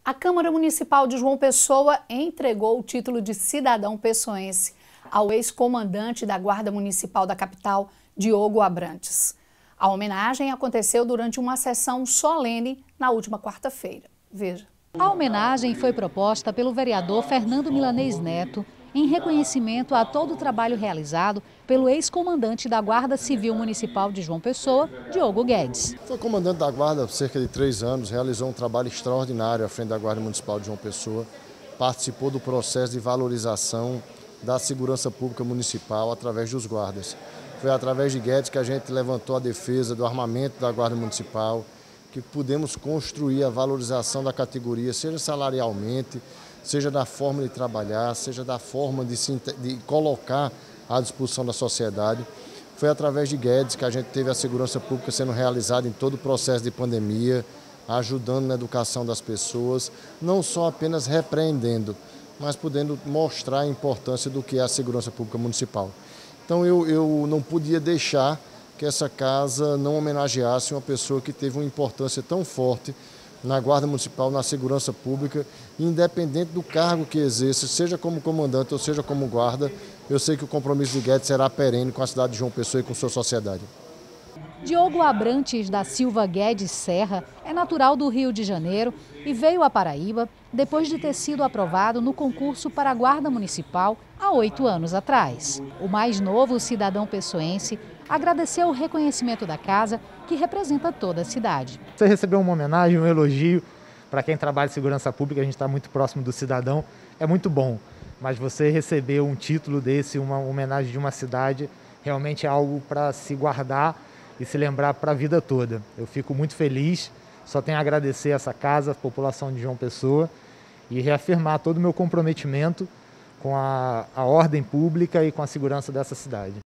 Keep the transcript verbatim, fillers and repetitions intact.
A Câmara Municipal de João Pessoa entregou o título de cidadão pessoense ao ex-comandante da Guarda Municipal da capital, Diogo Abrantes. A homenagem aconteceu durante uma sessão solene na última quarta-feira. Veja. A homenagem foi proposta pelo vereador Fernando Milanês Neto em reconhecimento a todo o trabalho realizado pelo ex-comandante da Guarda Civil Municipal de João Pessoa, Diogo Guedes. Foi comandante da Guarda há cerca de três anos, realizou um trabalho extraordinário à frente da Guarda Municipal de João Pessoa, participou do processo de valorização da segurança pública municipal através dos guardas. Foi através de Guedes que a gente levantou a defesa do armamento da Guarda Municipal, que pudemos construir a valorização da categoria, seja salarialmente, seja da forma de trabalhar, seja da forma de se de colocar à disposição da sociedade. Foi através de Guedes que a gente teve a segurança pública sendo realizada em todo o processo de pandemia, ajudando na educação das pessoas, não só apenas repreendendo, mas podendo mostrar a importância do que é a segurança pública municipal. Então eu, eu não podia deixar que essa casa não homenageasse uma pessoa que teve uma importância tão forte na Guarda Municipal, na segurança pública, independente do cargo que exerça, seja como comandante ou seja como guarda, eu sei que o compromisso de Guedes será perene com a cidade de João Pessoa e com sua sociedade. Diogo Abrantes da Silva Guedes Serra é natural do Rio de Janeiro e veio à Paraíba depois de ter sido aprovado no concurso para a Guarda Municipal há oito anos atrás. O mais novo cidadão pessoense agradeceu o reconhecimento da casa, que representa toda a cidade. Você recebeu uma homenagem, um elogio para quem trabalha em segurança pública, a gente está muito próximo do cidadão, é muito bom. Mas você receber um título desse, uma homenagem de uma cidade, realmente é algo para se guardar e se lembrar para a vida toda. Eu fico muito feliz, só tenho a agradecer a essa casa, a população de João Pessoa e reafirmar todo o meu comprometimento com a, a ordem pública e com a segurança dessa cidade.